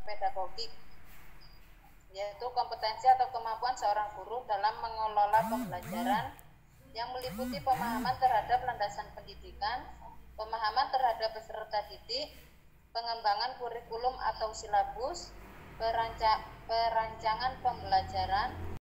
pedagogik, yaitu kompetensi atau kemampuan seorang guru dalam mengelola pembelajaran yang meliputi pemahaman terhadap landasan pendidikan, pemahaman terhadap peserta didik, pengembangan kurikulum atau silabus, perancangan pembelajaran,